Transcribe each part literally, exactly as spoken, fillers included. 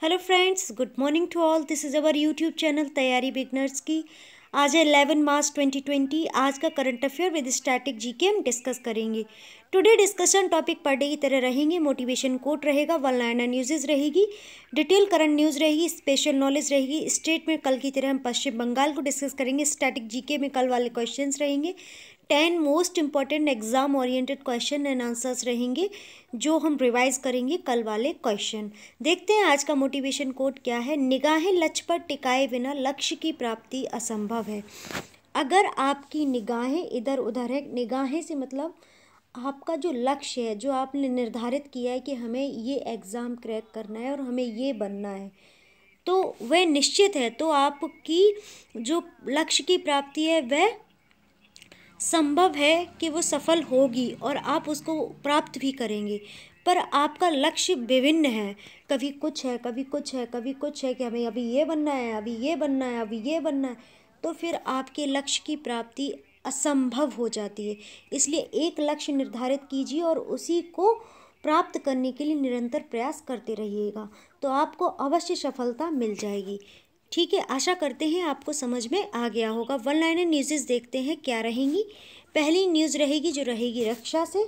Hello friends, good morning to all. This is our YouTube channel तैयारी beginners की। आज है इलेवन मार्च ट्वेंटी ट्वेंटी। आज का current affair with static GK हम डिस्कस करेंगे। टुडे डिस्कशन टॉपिक पर डे की तरह रहेंगे। मोटिवेशन कोट रहेगा, वन लाइनर न्यूज़ रहेगी, डिटेल करंट न्यूज़ रहेगी, स्पेशल नॉलेज रहेगी। स्टेट में कल की तरह हम पश्चिम बंगाल को डिस्कस करेंगे। स्टैटिक जीके में कल वाले क्वेश्चंस रहेंगे। Ten most important exam oriented question and answers रहेंगे जो हम रिवाइज करेंगे कल वाले क्वेश्चन। देखते हैं आज का मोटिवेशन कोट क्या है। निगाहें लक्ष्य पर टिकाए बिना लक्ष्य की प्राप्ति असंभव है। अगर आपकी निगाहें इधर उधर है, निगाहें से मतलब आपका जो लक्ष्य है, जो आपने निर्धारित किया है कि हमें ये एग्ज़ाम क्रैक करना है और हमें ये बनना है, तो वह निश्चित है, तो आपकी जो लक्ष्य की प्राप्ति है वह संभव है कि वो सफल होगी और आप उसको प्राप्त भी करेंगे। पर आपका लक्ष्य विभिन्न है, कभी कुछ है, कभी कुछ है, कभी कुछ है कि हमें अभी ये बनना है, अभी ये बनना है, अभी ये बनना है, तो फिर आपके लक्ष्य की प्राप्ति असंभव हो जाती है। इसलिए एक लक्ष्य निर्धारित कीजिए और उसी को प्राप्त करने के लिए निरंतर प्रयास करते रहिएगा, तो आपको अवश्य सफलता मिल जाएगी। ठीक है, आशा करते हैं आपको समझ में आ गया होगा। वन लाइनर न्यूज़ देखते हैं क्या रहेंगी। पहली न्यूज़ रहेगी जो रहेगी रक्षा से।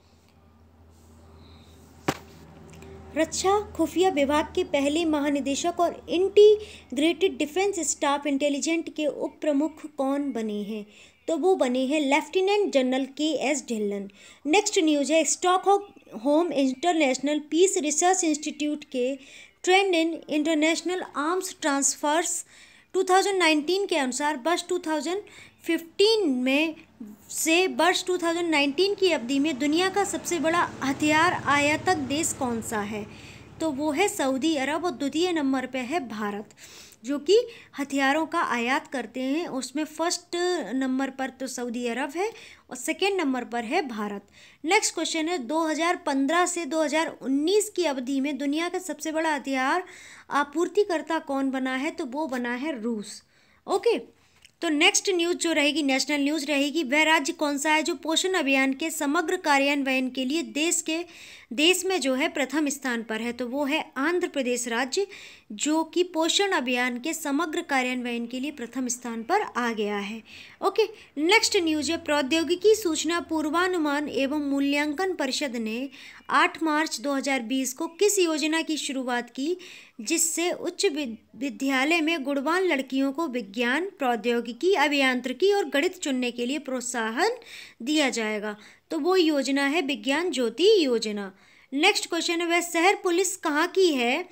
रक्षा खुफिया विभाग के पहले महानिदेशक और इंटीग्रेटेड डिफेंस स्टाफ इंटेलिजेंट के उप प्रमुख कौन बने हैं? तो वो बने हैं lieutenant general K S Dhillon. Next news है Stockholm International Peace Research Institute के trend in international arms transfers two thousand nineteen के अनुसार वर्ष टू थाउजेंड फिफ्टीन में से वर्ष टू थाउजेंड नाइनटीन की अवधि में दुनिया का सबसे बड़ा हथियार आयातक देश कौन सा है? तो वो है सऊदी अरब और द्वितीय नंबर पे है भारत, जो कि हथियारों का आयात करते हैं। उसमें फर्स्ट नंबर पर तो सऊदी अरब है और सेकेंड नंबर पर है भारत। नेक्स्ट क्वेश्चन है दो हज़ार पंद्रह से दो हज़ार उन्नीस की अवधि में दुनिया का सबसे बड़ा हथियार आपूर्तिकर्ता कौन बना है? तो वो बना है रूस। ओके, तो नेक्स्ट न्यूज़ जो रहेगी नेशनल न्यूज़ रहेगी। वह राज्य कौन सा है जो पोषण अभियान के समग्र कार्यान्वयन के लिए देश के देश में जो है प्रथम स्थान पर है? तो वो है आंध्र प्रदेश राज्य, जो कि पोषण अभियान के समग्र कार्यान्वयन के लिए प्रथम स्थान पर आ गया है। ओके, नेक्स्ट न्यूज़ है प्रौद्योगिकी सूचना पूर्वानुमान एवं मूल्यांकन परिषद ने आठ मार्च दो हज़ार बीस को किस योजना की शुरुआत की जिससे उच्च विद्यालय में गुणवान लड़कियों को विज्ञान, प्रौद्योगिकी, अभियांत्रिकी और गणित चुनने के लिए प्रोत्साहन दिया जाएगा? तो वो योजना है विज्ञान ज्योति योजना। नेक्स्ट क्वेश्चन है वह शहर पुलिस कहाँ की है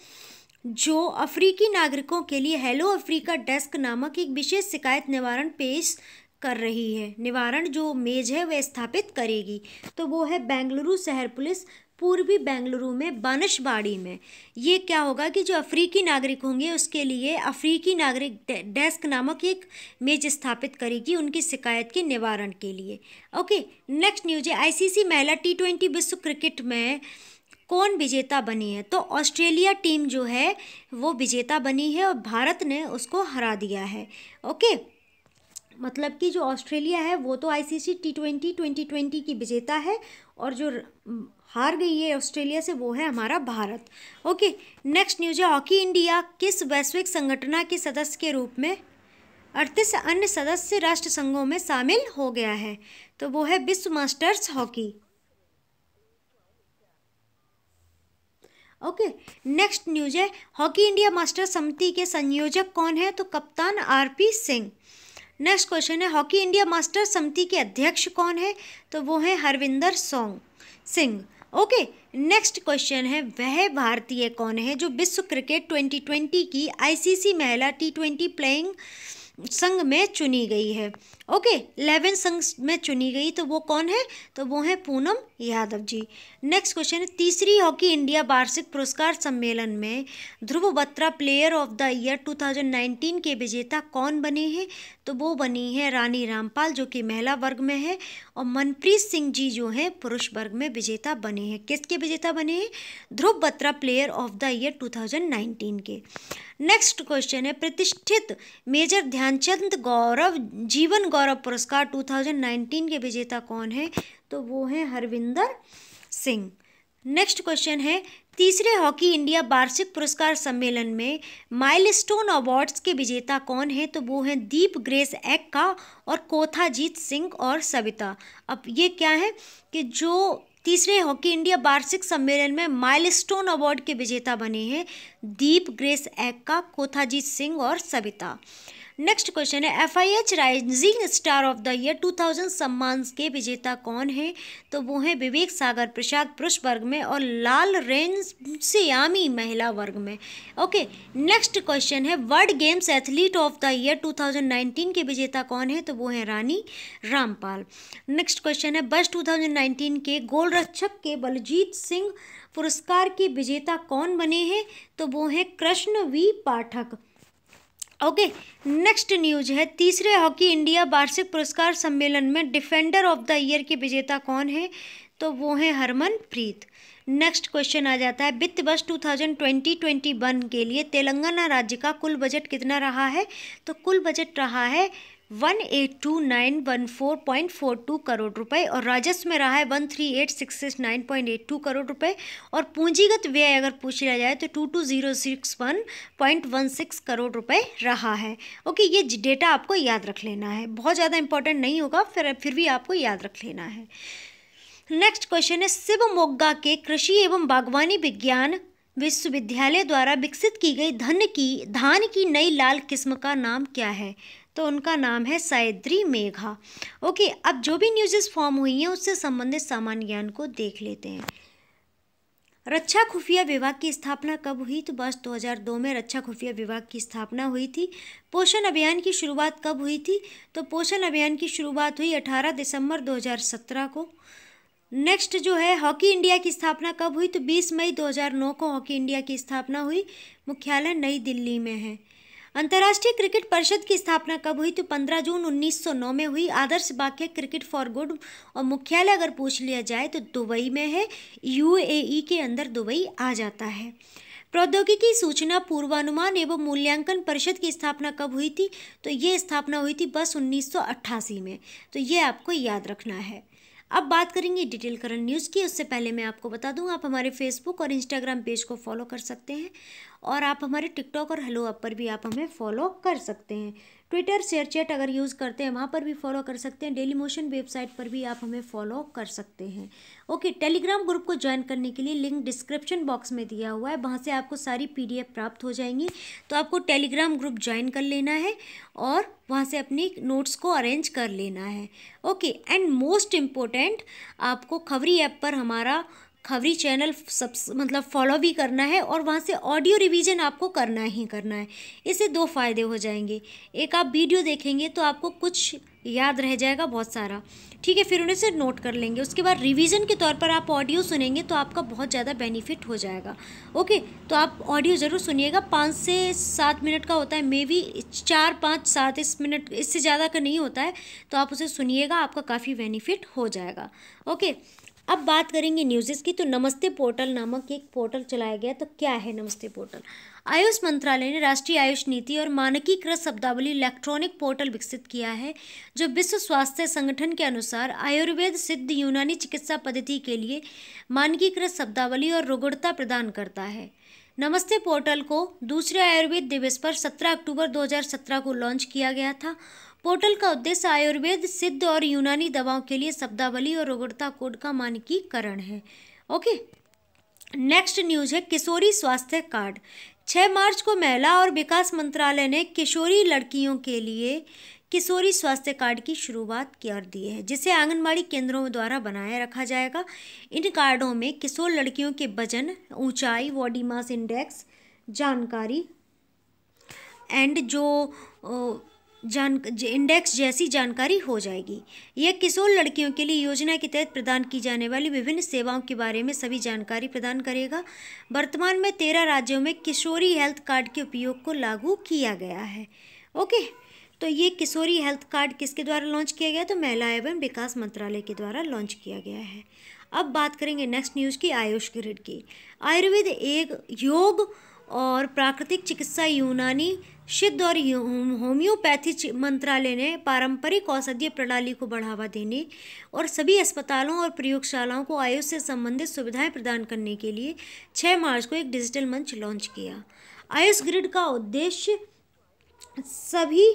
जो अफ्रीकी नागरिकों के लिए हेलो अफ्रीका डेस्क नामक एक विशेष शिकायत निवारण पेश कर रही है? निवारण जो मेज है वह स्थापित करेगी। तो वो है बेंगलुरु शहर पुलिस, पूर्वी बेंगलुरु में बानसवाड़ी में। ये क्या होगा कि जो अफ्रीकी नागरिक होंगे उसके लिए अफ्रीकी नागरिक डेस्क नामक एक मेज स्थापित करेगी उनकी शिकायत के निवारण के लिए। ओके, नेक्स्ट न्यूज है आईसीसी महिला टी ट्वेंटी विश्व क्रिकेट में कौन विजेता बनी है? तो ऑस्ट्रेलिया टीम जो है वो विजेता बनी है और भारत ने उसको हरा दिया है। ओके, मतलब कि जो ऑस्ट्रेलिया है वो तो ICC T twenty twenty twenty की विजेता है और जो हार गई है ऑस्ट्रेलिया से वो है हमारा भारत। ओके, नेक्स्ट न्यूज है हॉकी इंडिया किस वैश्विक संगठन के सदस्य के रूप में अड़तीस अन्य सदस्य राष्ट्र संघों में शामिल हो गया है? तो वो है विश्व masters hockey. Okay, next news है हॉकी इंडिया मास्टर समिति के संयोजक कौन है? तो कप्तान आरपी सिंह। नेक्स्ट क्वेश्चन है हॉकी इंडिया मास्टर समिति के अध्यक्ष कौन है? तो वो है Harvinder Saung Singh. Okay, next question है वह भारतीय कौन है जो विश्व क्रिकेट ट्वेंटी ट्वेंटी की आईसीसी महिला टी ट्वेंटी प्लेइंग संघ में चुनी गई है? ओके, इलेवन संघ में चुनी गई, तो वो कौन है? तो वो है पूनम यादव जी। नेक्स्ट क्वेश्चन है तीसरी हॉकी इंडिया वार्षिक पुरस्कार सम्मेलन में Dhruv Batra player of the year two thousand nineteen के विजेता कौन बने हैं? तो वो बनी है रानी रामपाल जो कि महिला वर्ग में है और मनप्रीत सिंह जी जो हैं पुरुष वर्ग में विजेता बने हैं। किसके विजेता बने हैं? Dhruv Batra player of the year two thousand nineteen के। नेक्स्ट क्वेश्चन है प्रतिष्ठित मेजर ध्यानचंद गौरव जीवन गौरव पुरस्कार टू थाउजेंड नाइनटीन के विजेता कौन है? तो वो है हरविंदर सिंह। नेक्स्ट क्वेश्चन है तीसरे हॉकी इंडिया वार्षिक पुरस्कार सम्मेलन में माइलस्टोन अवार्ड्स के विजेता कौन हैं? तो वो हैं दीप ग्रेस एक्का और कोथाजीत सिंह और सविता। अब ये क्या है कि जो तीसरे हॉकी इंडिया वार्षिक सम्मेलन में माइलस्टोन अवार्ड के विजेता बने हैं दीप ग्रेस एक्का, कोथाजीत सिंह और सविता। नेक्स्ट क्वेश्चन है F I H rising star of the year two thousand सम्मान के विजेता कौन हैं? तो वो हैं विवेक सागर प्रसाद पुरुष वर्ग में और लाल रेंसियामी महिला वर्ग में। ओके, नेक्स्ट क्वेश्चन है world games athlete of the year two thousand nineteen के विजेता कौन है? तो वो हैं रानी रामपाल। नेक्स्ट क्वेश्चन है वर्ष टू थाउजेंड नाइनटीन के गोलरक्षक के बलजीत सिंह पुरस्कार के विजेता कौन बने हैं? तो वो हैं Krishan V Pathak. Okay, next news है तीसरे हॉकी इंडिया वार्षिक पुरस्कार सम्मेलन में डिफेंडर ऑफ द ईयर के विजेता कौन है? तो वो हैं हरमनप्रीत। नेक्स्ट क्वेश्चन आ जाता है वित्त वर्ष two thousand twenty twenty one के लिए तेलंगाना राज्य का कुल बजट कितना रहा है? तो कुल बजट रहा है one eight two nine one four point four two crore रुपए और राजस्व में रहा है one three eight six six nine point eight two crore रुपए और पूंजीगत व्यय अगर पूछ लिया जाए तो two two zero six one point one six crore रुपए रहा है। ओके, ये डेटा आपको याद रख लेना है, बहुत ज़्यादा इंपॉर्टेंट नहीं होगा, फिर फिर भी आपको याद रख लेना है। नेक्स्ट क्वेश्चन है शिवमोग्गा के कृषि एवं बागवानी विज्ञान विश्वविद्यालय द्वारा विकसित की गई धन की धान की नई लाल किस्म का नाम क्या है? तो उनका नाम है सह्याद्री मेघा। ओके, अब जो भी न्यूज़ेस फॉर्म हुई हैं उससे संबंधित सामान्य ज्ञान को देख लेते हैं। रक्षा खुफिया विभाग की स्थापना कब हुई? तो वर्ष दो हज़ार दो में रक्षा खुफिया विभाग की स्थापना हुई थी। पोषण अभियान की शुरुआत कब हुई थी? तो पोषण अभियान की शुरुआत हुई अठारह दिसंबर दो हज़ार सत्रह को। नेक्स्ट जो है हॉकी इंडिया की स्थापना कब हुई? तो बीस मई दो हज़ार नौ को हॉकी इंडिया की स्थापना हुई, मुख्यालय नई दिल्ली में है। अंतर्राष्ट्रीय क्रिकेट परिषद की स्थापना कब हुई? तो पंद्रह जून उन्नीस सौ नौ में हुई। आदर्श वाक्य क्रिकेट फॉर गुड और मुख्यालय अगर पूछ लिया जाए तो दुबई में है, यू ए ई के अंदर दुबई आ जाता है। प्रौद्योगिकी सूचना पूर्वानुमान एवं मूल्यांकन परिषद की स्थापना कब हुई थी? तो ये स्थापना हुई थी बस उन्नीस सौ अट्ठासी में, तो ये आपको याद रखना है। अब बात करेंगे डिटेल करंट न्यूज़ की। उससे पहले मैं आपको बता दूं आप हमारे फेसबुक और इंस्टाग्राम पेज को फॉलो कर सकते हैं और आप हमारे टिकटॉक और हेलो ऐप पर भी आप हमें फॉलो कर सकते हैं। ट्विटर शेयर चैट अगर यूज़ करते हैं वहाँ पर भी फॉलो कर सकते हैं। डेली मोशन वेबसाइट पर भी आप हमें फॉलो कर सकते हैं। ओके, टेलीग्राम ग्रुप को ज्वाइन करने के लिए लिंक डिस्क्रिप्शन बॉक्स में दिया हुआ है, वहाँ से आपको सारी पीडीएफ प्राप्त हो जाएंगी। तो आपको टेलीग्राम ग्रुप ज्वाइन कर लेना है और वहाँ से अपनी नोट्स को अरेंज कर लेना है। ओके, एंड मोस्ट इम्पोर्टेंट आपको खबरी ऐप पर हमारा खबरी चैनल सब मतलब फॉलो भी करना है और वहाँ से ऑडियो रिवीजन आपको करना ही करना है। इससे दो फ़ायदे हो जाएंगे, एक आप वीडियो देखेंगे तो आपको कुछ याद रह जाएगा बहुत सारा, ठीक है, फिर उन्हें से नोट कर लेंगे। उसके बाद रिवीजन के तौर पर आप ऑडियो सुनेंगे तो आपका बहुत ज़्यादा बेनिफिट हो जाएगा। ओके, तो आप ऑडियो ज़रूर सुनिएगा, पाँच से सात मिनट का होता है, मे बी चार पाँच सात इस मिनट इससे ज़्यादा का नहीं होता है, तो आप उसे सुनिएगा, आपका काफ़ी बेनिफिट हो जाएगा। ओके, अब बात करेंगे न्यूज़ेस की। तो नमस्ते पोर्टल नामक एक पोर्टल चलाया गया। तो क्या है नमस्ते पोर्टल? आयुष मंत्रालय ने राष्ट्रीय आयुष नीति और मानकीकृत शब्दावली इलेक्ट्रॉनिक पोर्टल विकसित किया है जो विश्व स्वास्थ्य संगठन के अनुसार आयुर्वेद सिद्ध यूनानी चिकित्सा पद्धति के लिए मानकीकृत शब्दावली और रुगड़ता प्रदान करता है। नमस्ते पोर्टल को दूसरे आयुर्वेद दिवस पर सत्रह अक्टूबर दो हज़ार सत्रह को लॉन्च किया गया था। पोर्टल का उद्देश्य आयुर्वेद सिद्ध और यूनानी दवाओं के लिए शब्दावली और रुगड़ता कोड का मानकीकरण है। ओके, नेक्स्ट न्यूज़ है किशोरी स्वास्थ्य कार्ड। छह मार्च को महिला और विकास मंत्रालय ने किशोरी लड़कियों के लिए किशोरी स्वास्थ्य कार्ड की शुरुआत कर दी है, जिसे आंगनबाड़ी केंद्रों द्वारा बनाए रखा जाएगा। इन कार्डों में किशोर लड़कियों के वजन, ऊंचाई, बॉडी मास इंडेक्स जानकारी एंड जो जान इंडेक्स जैसी जानकारी हो जाएगी। यह किशोर लड़कियों के लिए योजना के तहत प्रदान की जाने वाली विभिन्न सेवाओं के बारे में सभी जानकारी प्रदान करेगा। वर्तमान में तेरह राज्यों में किशोरी हेल्थ कार्ड के उपयोग को लागू किया गया है। ओके, तो ये किशोरी हेल्थ कार्ड किसके द्वारा लॉन्च किया गया? तो महिला एवं विकास मंत्रालय के द्वारा लॉन्च किया गया है। अब बात करेंगे नेक्स्ट न्यूज़ की, आयुष ग्रिड की। आयुर्वेद एक योग और प्राकृतिक चिकित्सा यूनानी सिद्ध और होम्योपैथी मंत्रालय ने पारंपरिक औषधीय प्रणाली को बढ़ावा देने और सभी अस्पतालों और प्रयोगशालाओं को आयुष से संबंधित सुविधाएं प्रदान करने के लिए छह मार्च को एक डिजिटल मंच लॉन्च किया। आयुष ग्रिड का उद्देश्य सभी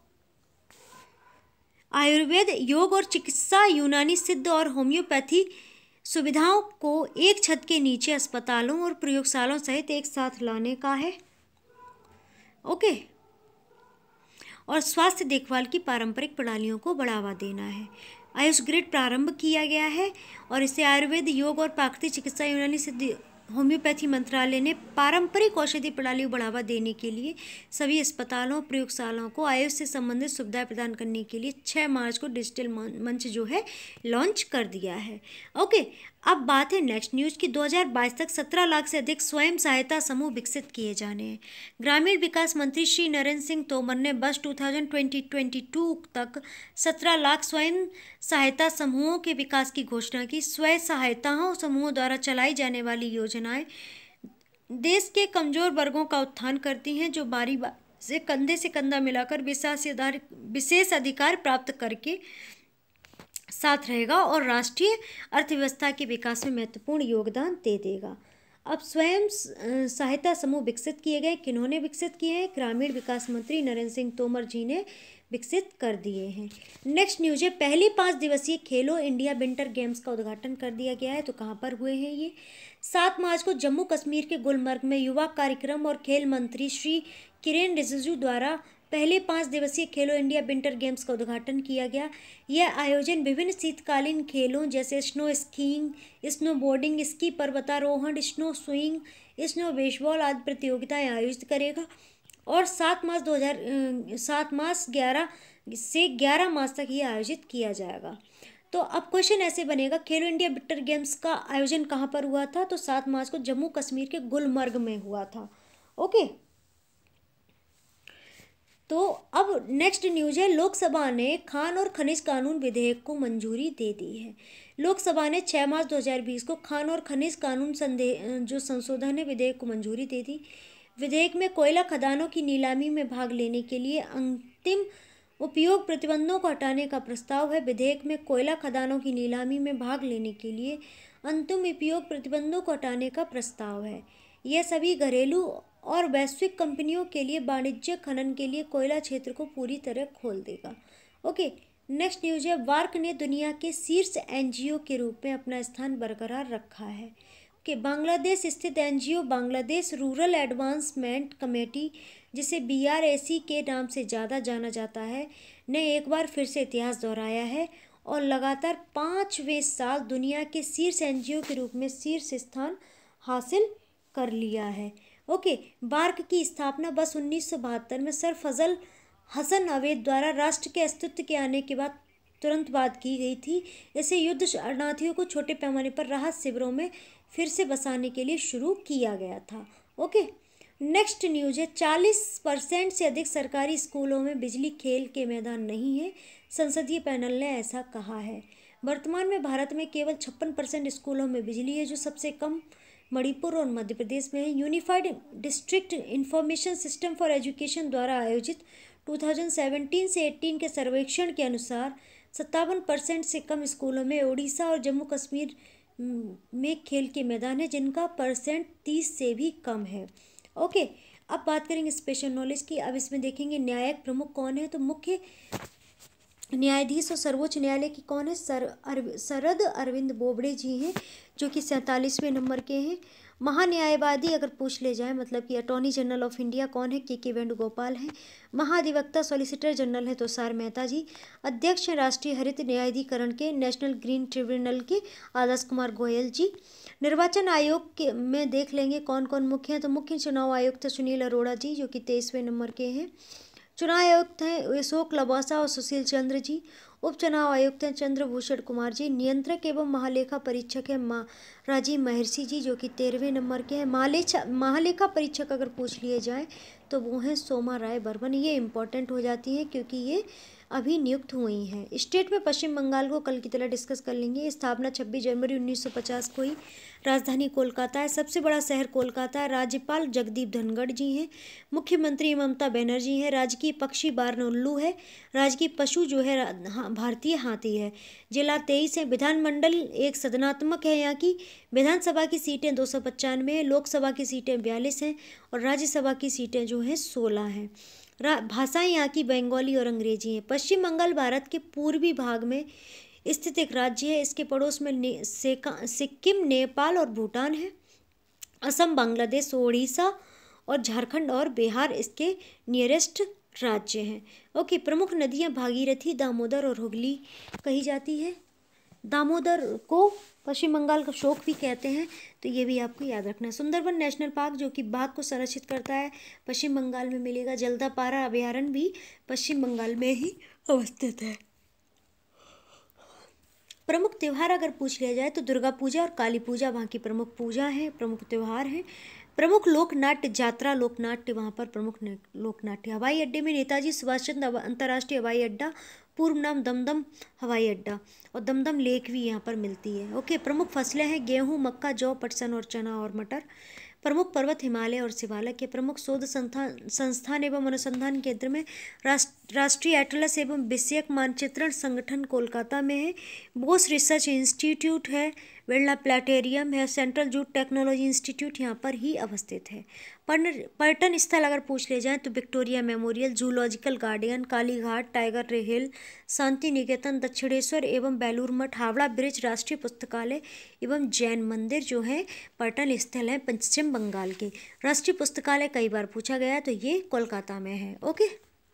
आयुर्वेद, योग और चिकित्सा यूनानी सिद्ध और होम्योपैथी सुविधाओं को एक छत के नीचे अस्पतालों और प्रयोगशालाओं सहित एक साथ लाने का है। ओके और स्वास्थ्य देखभाल की पारंपरिक प्रणालियों को बढ़ावा देना है। आयुष ग्रिड प्रारंभ किया गया है और इसे आयुर्वेद, योग और प्राकृतिक चिकित्सा यूनानी सिद्ध होम्योपैथी मंत्रालय ने पारंपरिक औषधि प्रणाली को बढ़ावा देने के लिए सभी अस्पतालों, प्रयोगशालाओं को आयुष से संबंधित सुविधाएं प्रदान करने के लिए छह मार्च को डिजिटल मंच जो है लॉन्च कर दिया है। ओके, अब बात है नेक्स्ट न्यूज़ की। दो हज़ार बाईस तक सत्रह लाख से अधिक स्वयं सहायता समूह विकसित किए जाने हैं। ग्रामीण विकास मंत्री श्री नरेंद्र सिंह तोमर ने वर्ष दो हज़ार बाईस तक सत्रह लाख स्वयं सहायता समूहों के विकास की घोषणा की। स्वयं सहायता समूहों द्वारा चलाई जाने वाली योजनाएं देश के कमजोर वर्गों का उत्थान करती हैं, जो बारी बारी से कंधे से कंधा मिलाकर विशेष अधिकार प्राप्त करके साथ रहेगा और राष्ट्रीय अर्थव्यवस्था के विकास में महत्वपूर्ण योगदान दे देगा। अब स्वयं सहायता समूह विकसित किए गए, किन्होंने विकसित किए हैं? ग्रामीण विकास मंत्री नरेंद्र सिंह तोमर जी ने विकसित कर दिए हैं। नेक्स्ट न्यूज़ है, पहली पाँच दिवसीय खेलो इंडिया विंटर गेम्स का उद्घाटन कर दिया गया है। तो कहाँ पर हुए हैं ये? सात मार्च को जम्मू कश्मीर के गुलमर्ग में युवा कार्यक्रम और खेल मंत्री श्री किरेन रिजिजू द्वारा पहले पाँच दिवसीय खेलो इंडिया विंटर गेम्स का उद्घाटन किया गया। यह आयोजन विभिन्न शीतकालीन खेलों जैसे snow skiing, snow boarding, ski पर्वतारोहण, स्नो स्विंग, स्नो बेसबॉल आदि प्रतियोगिताएं आयोजित करेगा और सात मार्च दो हज़ार सात मार्च ग्यारह से ग्यारह मार्च तक ये आयोजित किया जाएगा। तो अब क्वेश्चन ऐसे बनेगा, खेलो इंडिया विंटर गेम्स का आयोजन कहाँ पर हुआ था? तो सात मार्च को जम्मू कश्मीर के गुलमर्ग में हुआ था। ओके, तो अब नेक्स्ट न्यूज़ है, लोकसभा ने खान और खनिज कानून विधेयक को मंजूरी दे दी है। लोकसभा ने छह मार्च दो हज़ार बीस को खान और खनिज कानून संदेह जो संशोधन है विधेयक को मंजूरी दे दी। विधेयक में कोयला खदानों की नीलामी में भाग लेने के लिए अंतिम उपयोग प्रतिबंधों को हटाने का प्रस्ताव है। विधेयक में कोयला खदानों की नीलामी में भाग लेने के लिए अंतिम उपयोग प्रतिबंधों को हटाने का प्रस्ताव है। यह सभी घरेलू और वैश्विक कंपनियों के लिए वाणिज्यिक खनन के लिए कोयला क्षेत्र को पूरी तरह खोल देगा। ओके, नेक्स्ट न्यूज़ है, वार्क ने दुनिया के शीर्ष एनजीओ के रूप में अपना स्थान बरकरार रखा है। कि बांग्लादेश स्थित NGO Bangladesh rural advancement committee, जिसे बी आर ए सी के नाम से ज़्यादा जाना जाता है, ने एक बार फिर से इतिहास दोहराया है और लगातार पाँचवें साल दुनिया के शीर्ष एनजीओ के रूप में शीर्ष स्थान हासिल कर लिया है। ओके, बार्क की स्थापना वर्ष उन्नीस सौ बहत्तर में सर फजल हसन अवेद द्वारा राष्ट्र के अस्तित्व के आने के बाद तुरंत बाद की गई थी। इसे युद्ध शरणार्थियों को छोटे पैमाने पर राहत शिविरों में फिर से बसाने के लिए शुरू किया गया था। ओके, नेक्स्ट न्यूज़ है, चालीस परसेंट से अधिक सरकारी स्कूलों में बिजली खेल के मैदान नहीं है। संसदीय पैनल ने ऐसा कहा है। वर्तमान में भारत में केवल छप्पन परसेंट स्कूलों में बिजली है, जो सबसे कम मणिपुर और मध्य प्रदेश में है। Unified district information system for education द्वारा आयोजित दो हज़ार सत्रह से अठारह के सर्वेक्षण के अनुसार सत्तावन परसेंट से कम स्कूलों में उड़ीसा और जम्मू कश्मीर में खेल के मैदान है, जिनका परसेंट तीस से भी कम है। ओके, अब बात करेंगे स्पेशल नॉलेज की। अब इसमें देखेंगे न्यायिक प्रमुख कौन है। तो मुख्य न्यायाधीश और सर्वोच्च न्यायालय की कौन है? सर अरव, शरद अरविंद बोबड़े जी हैं, जो कि सैंतालीसवें नंबर के हैं। महान्यायवादी अगर पूछ ले जाए, मतलब कि अटॉर्नी जनरल ऑफ इंडिया कौन है? के के वेणुगोपाल हैं। महाधिवक्ता सॉलिसिटर जनरल है तुषार मेहता जी। अध्यक्ष हैं राष्ट्रीय हरित न्यायाधिकरण के नेशनल ग्रीन ट्रिब्यूनल के आदर्श कुमार गोयल जी। निर्वाचन आयोग के में देख लेंगे कौन कौन मुख्य हैं। तो मुख्य चुनाव आयुक्त सुनील अरोड़ा जी, जो कि तेईसवें नंबर के हैं। चुनाव आयुक्त हैं अशोक लवासा और सुशील चंद्र जी। उप चुनाव आयुक्त हैं चंद्रभूषण कुमार जी। नियंत्रक एवं महालेखा परीक्षक है मा राजीव महर्षि जी, जो कि तेरहवें नंबर के हैं। महालेखा महालेखा परीक्षक अगर पूछ लिए जाए तो वो हैं सोमा राय बर्मन। ये इम्पोर्टेंट हो जाती हैं क्योंकि ये अभी नियुक्त हुई हैं। स्टेट में पश्चिम बंगाल को कल की तरह डिस्कस कर लेंगे। स्थापना छब्बीस जनवरी उन्नीस सौ पचास को ही। राजधानी कोलकाता है। सबसे बड़ा शहर कोलकाता है। राज्यपाल जगदीप धनखड़ जी हैं। मुख्यमंत्री ममता बनर्जी हैं। राजकीय पक्षी बारन उल्लू है। राजकीय पशु जो है हाँ, भारतीय हाथी है। जिला तेईस है। विधानमंडल एक सदनात्मक है। यहाँ की विधानसभा की सीटें दो सौ पचानवे हैं। लोकसभा की सीटें बयालीस हैं और राज्यसभा की सीटें जो हैं सोलह हैं। भाषाएं यहाँ की बंगाली और अंग्रेजी हैं। पश्चिम बंगाल भारत के पूर्वी भाग में स्थित एक राज्य है। इसके पड़ोस में ने, सिक्किम, नेपाल और भूटान है। असम, बांग्लादेश, ओडिशा और झारखंड और बिहार इसके नियरेस्ट राज्य हैं। ओके, प्रमुख नदियाँ भागीरथी, दामोदर और हुगली कही जाती है। दामोदर को पश्चिम बंगाल का शोक भी कहते हैं, तो ये भी आपको याद रखना है। सुंदरबन नेशनल पार्क जो कि बाघ को संरक्षित करता है, पश्चिम बंगाल में मिलेगा। जल्दापारा अभयारण्य भी पश्चिम बंगाल में ही अवस्थित है। प्रमुख त्यौहार अगर पूछ लिया जाए तो दुर्गा पूजा और काली पूजा वहाँ की प्रमुख पूजा है, प्रमुख त्यौहार हैं। प्रमुख लोक नाट्य यात्रा लोकनाट्य वहाँ पर प्रमुख लोक नाट्य। हवाई अड्डे में नेताजी सुभाष चंद्र अंतर्राष्ट्रीय हवाई अड्डा, पूर्व नाम दमदम हवाई अड्डा, और दमदम लेक भी यहाँ पर मिलती है। ओके, प्रमुख फसलें हैं गेहूँ, मक्का, जौ, पटसन और चना और मटर। प्रमुख पर्वत हिमालय और शिवालय के। प्रमुख शोध संस्थान संस्थान एवं अनुसंधान केंद्र में राष्ट्रीय एटलस एवं विषयक मानचित्रण संगठन कोलकाता में है। बोस रिसर्च इंस्टीट्यूट है। बिरला प्लेनेटोरियम है। सेंट्रल जूट टेक्नोलॉजी इंस्टीट्यूट यहाँ पर ही अवस्थित है। पर्यटन स्थल अगर पूछ ले जाएं तो Victoria memorial, zoological garden, Kalighat, tiger hill, Shantiniketan, Dakshineswar एवं बेलूर मठ, हावड़ा ब्रिज, राष्ट्रीय पुस्तकालय एवं जैन मंदिर जो है पर्यटन स्थल हैं पश्चिम बंगाल के। राष्ट्रीय पुस्तकालय कई बार पूछा गया तो ये कोलकाता में है। ओके,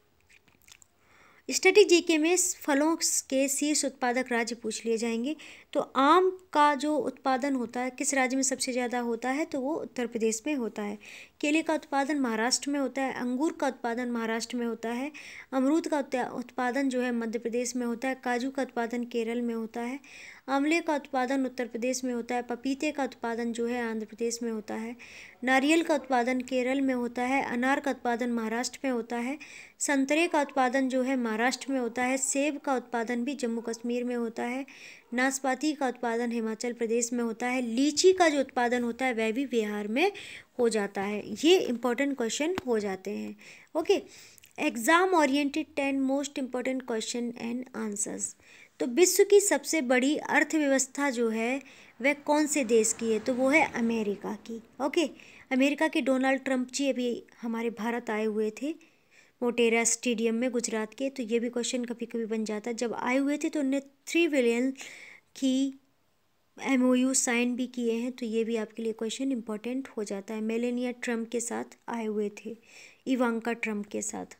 स्टैटिक जीके में फलों के शीर्ष उत्पादक राज्य पूछ लिए जाएंगे। तो आम का जो उत्पादन होता है किस राज्य में सबसे ज़्यादा होता है, तो वो उत्तर प्रदेश में होता है। केले का उत्पादन महाराष्ट्र में होता है। अंगूर का उत्पादन महाराष्ट्र में होता है। अमरूद का उत्पादन जो है मध्य प्रदेश में होता है। काजू का उत्पादन केरल में होता है। आंवले का उत्पादन उत्तर प्रदेश में होता है। पपीते का उत्पादन जो है आंध्र प्रदेश में होता है। नारियल का उत्पादन केरल में होता है। अनार का उत्पादन महाराष्ट्र में होता है। संतरे का उत्पादन जो है महाराष्ट्र में होता है। सेब का उत्पादन भी जम्मू कश्मीर में होता है। नाशपाती का उत्पादन हिमाचल प्रदेश में होता है। लीची का जो उत्पादन होता है वह भी बिहार में हो जाता है। ये इंपॉर्टेंट क्वेश्चन हो जाते हैं। Okay, exam oriented ten most important question and answers. तो विश्व की सबसे बड़ी अर्थव्यवस्था जो है वह कौन से देश की है, तो वो है अमेरिका की। ओके, अमेरिका के डोनाल्ड ट्रंप जी अभी हमारे भारत आए हुए थे मोटेरा स्टेडियम में गुजरात के, तो ये भी क्वेश्चन कभी कभी बन जाता है। जब आए हुए थे तो उन्होंने थ्री बिलियन की एमओयू साइन भी किए हैं, तो ये भी आपके लिए क्वेश्चन इंपॉर्टेंट हो जाता है। मेलेनिया ट्रंप के साथ आए हुए थे, इवांका ट्रंप के साथ।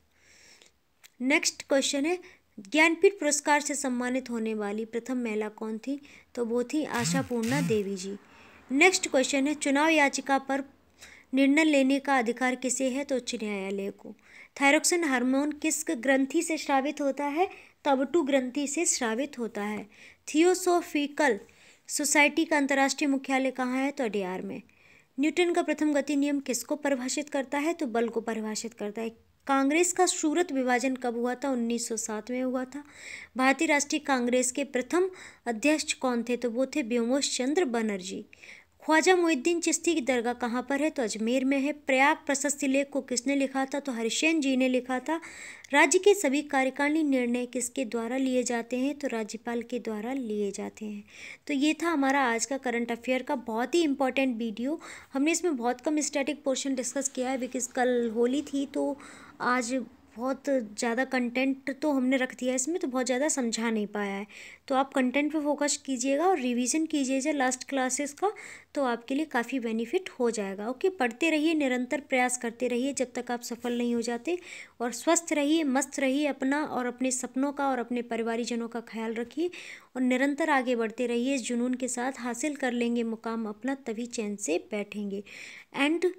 नेक्स्ट क्वेश्चन है ज्ञानपीठ पुरस्कार से सम्मानित होने वाली प्रथम महिला कौन थी, तो वो थी आशापूर्णा देवी जी। नेक्स्ट क्वेश्चन है चुनाव याचिका पर निर्णय लेने का अधिकार किसे है, तो उच्च न्यायालय को। थायरोक्सिन हार्मोन किस ग्रंथि से स्रावित होता है, तबटू ग्रंथि से स्रावित होता है। थियोसोफिकल सोसाइटी का अंतर्राष्ट्रीय मुख्यालय कहाँ है, तो अडयार में। न्यूटन का प्रथम गति नियम किसको परिभाषित करता है, तो बल को परिभाषित करता है। कांग्रेस का सूरत विभाजन कब हुआ था, उन्नीस सौ सात में हुआ था। भारतीय राष्ट्रीय कांग्रेस के प्रथम अध्यक्ष कौन थे, तो वो थे व्योमेश चंद्र बनर्जी। ख्वाजा मोइनुद्दीन चिश्ती की दरगाह कहाँ पर है, तो अजमेर में है। प्रयाग प्रशस्ति लेख को किसने लिखा था, तो हरिसेन जी ने लिखा था। राज्य के सभी कार्यकारिणी निर्णय किसके द्वारा लिए जाते हैं, तो राज्यपाल के द्वारा लिए जाते हैं। तो ये था हमारा आज का करंट अफेयर का बहुत ही इंपॉर्टेंट वीडियो। हमने इसमें बहुत कम स्टैटिक पोर्शन डिस्कस किया है बिकॉज कल होली थी, तो आज बहुत ज़्यादा कंटेंट तो हमने रख दिया है इसमें, तो बहुत ज़्यादा समझा नहीं पाया है। तो आप कंटेंट पे फोकस कीजिएगा और रिवीजन कीजिएगा लास्ट क्लासेस का, तो आपके लिए काफ़ी बेनिफिट हो जाएगा। ओके, पढ़ते रहिए, निरंतर प्रयास करते रहिए जब तक आप सफल नहीं हो जाते, और स्वस्थ रहिए, मस्त रहिए, अपना और अपने सपनों का और अपने परिवारीजनों का ख्याल रखिए और निरंतर आगे बढ़ते रहिए। इस जुनून के साथ हासिल कर लेंगे मुकाम अपना, तभी चैन से बैठेंगे। एंड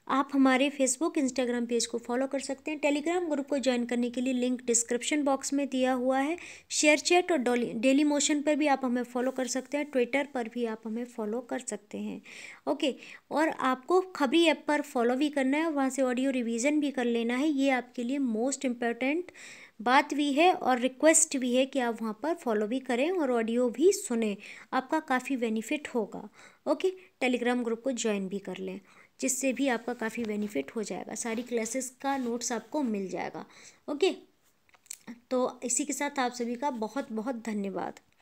आप हमारे फेसबुक इंस्टाग्राम पेज को फॉलो कर सकते हैं। टेलीग्राम ग्रुप को ज्वाइन करने के लिए लिंक डिस्क्रिप्शन बॉक्स में दिया हुआ है। शेयर चैट और डेली मोशन पर भी आप हमें फॉलो कर सकते हैं। ट्विटर पर भी आप हमें फॉलो कर सकते हैं। ओके, और आपको खबरी ऐप पर फॉलो भी करना है और वहाँ से ऑडियो रिवीजन भी कर लेना है। ये आपके लिए मोस्ट इम्पोर्टेंट बात भी है और रिक्वेस्ट भी है कि आप वहाँ पर फॉलो भी करें और ऑडियो भी सुने। आपका काफ़ी बेनिफिट होगा। ओके, टेलीग्राम ग्रुप को ज्वाइन भी कर लें, जिससे भी आपका काफ़ी बेनिफिट हो जाएगा। सारी क्लासेस का नोट्स आपको मिल जाएगा। ओके, तो इसी के साथ आप सभी का बहुत बहुत धन्यवाद।